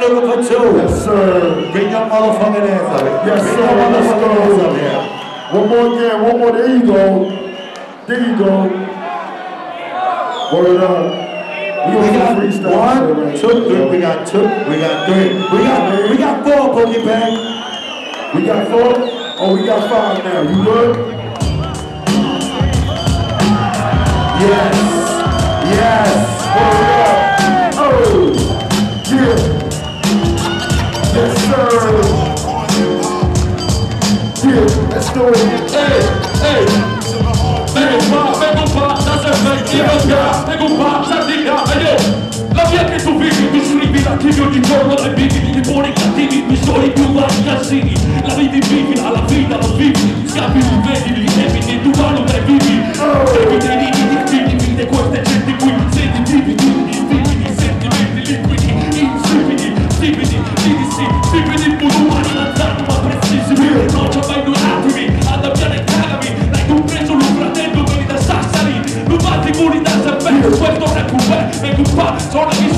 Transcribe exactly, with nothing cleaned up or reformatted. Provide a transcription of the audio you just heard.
number two. Yes, sir. Bring your motherfucking hands up. Yes, Bring sir. your motherfucking hands up here. One more again, one more. There you go. There you go. Word up. We got one, two, three. We got two. We got three. We got we got four, Boogie Bang. We got four. Oh, we got five now. You good? Yes. Yes. Word up. Oh. Yeah. Yes, sir. Yeah. Let's do it. Hey, hey. Pega un pa, pega un pa, da sempre ti manca. Pega un pa, sardinian, io. La via che tu vivi, tu scrivi l'archivio di giorno dai brividi, di buoni cattivi, mi sono i più vari casini. La vivi vivila, la vita non vivi, scambi li vedi, li eviti, tu valuta e vivi. Devi dei nidi di attivi, vide queste gente qui, senti dividi, dividi, sentimenti liquidi, insipidi, stipidi, lidisi, stipidi, budumani, lanzati ma precisimi. Non c'ho mai due attimi, andabbiane e cagami, l'hai compreso lo fratello, veni da Sassari, non batti muri da Sappè, questo è un coupé, e coupà, sono i